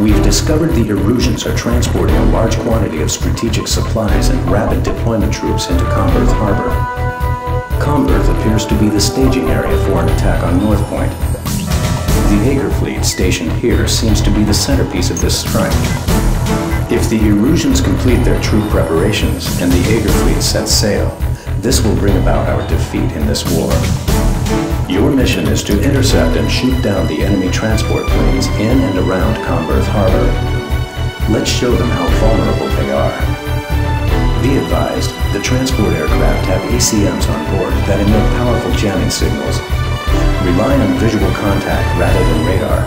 We've discovered the Erusians are transporting a large quantity of strategic supplies and rapid deployment troops into Comberth Harbor. Comberth appears to be the staging area for an attack on North Point. The Aegir Fleet stationed here seems to be the centerpiece of this strike. If the Erusians complete their troop preparations and the Aegir Fleet sets sail, this will bring about our defeat in this war. Your mission is to intercept and shoot down the enemy transport planes in and around Comberth Harbor. Let's show them how vulnerable they are. Be advised, the transport aircraft have ACMs on board that emit powerful jamming signals. Rely on visual contact rather than radar.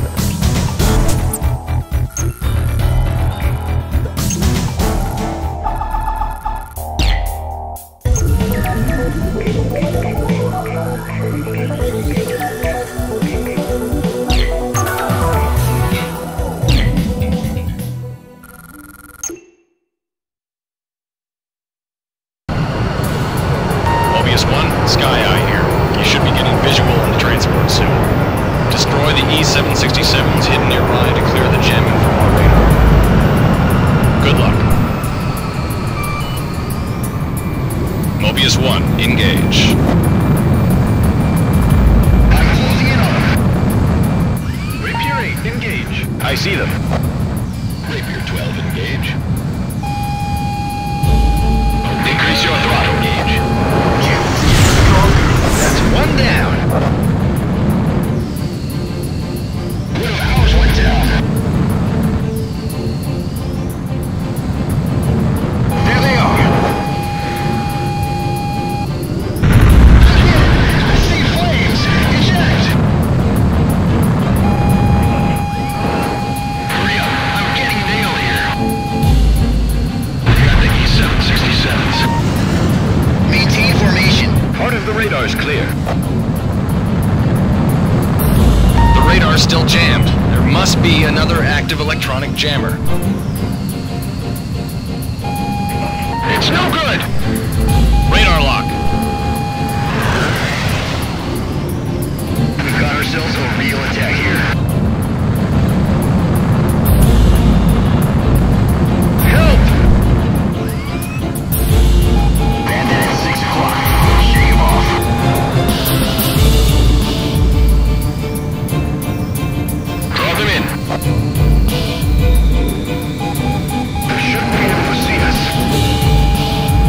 Sky Eye here. You should be getting visual on the transport soon. Destroy the E-767s hidden nearby to clear the jamming from our radar. Good luck. Mobius 1, engage. I'm closing in on them. Rapier 8, engage. I see them. Rapier 12, engage. Increase your throttle, engage. That's one down. One of ours went down. There they are. I see flames. Eject. Hurry up. I'm getting nailed here. We got the E-767s. Maintain formation. Part of the radar's clear. The radar's still jammed. There must be another active electronic jammer. It's no good! Radar lock. We've got ourselves a real attack here. Help! Bandit at 6 o'clock. Shake him off. Draw them in. They shouldn't be able to see us.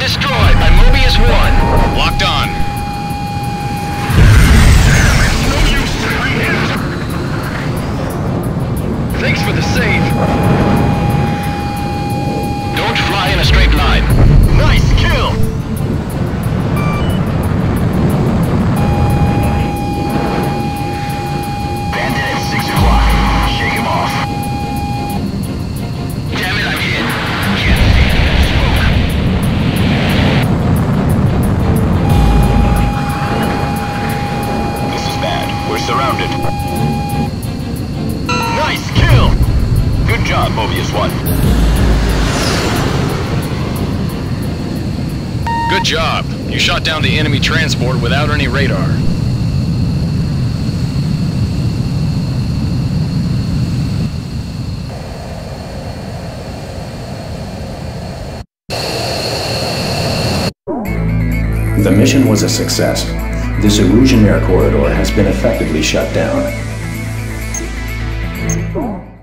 destroyed by Mobius 1. Locked on. No use. I'm hit. Thanks for the save. Don't fly in a straight line. Nice kill. Bandit at 6 o'clock. Shake him off. Damn it, I'm hit. Can't see that smoke. This is bad. We're surrounded. Nice kill! Good job, Mobius 1. Good job. You shot down the enemy transport without any radar. The mission was a success. This Erusian air corridor has been effectively shut down.